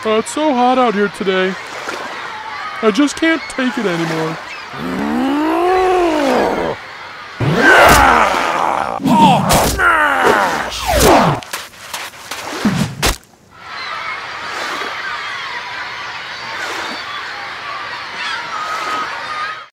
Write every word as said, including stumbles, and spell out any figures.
Uh, it's so hot out here today. I just can't take it anymore.